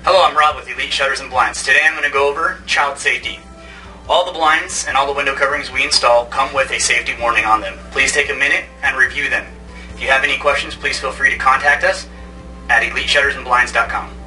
Hello, I'm Rob with Elite Shutters and Blinds. Today I'm going to go over child safety. All the blinds and all the window coverings we install come with a safety warning on them. Please take a minute and review them. If you have any questions, please feel free to contact us at EliteShuttersandBlinds.com.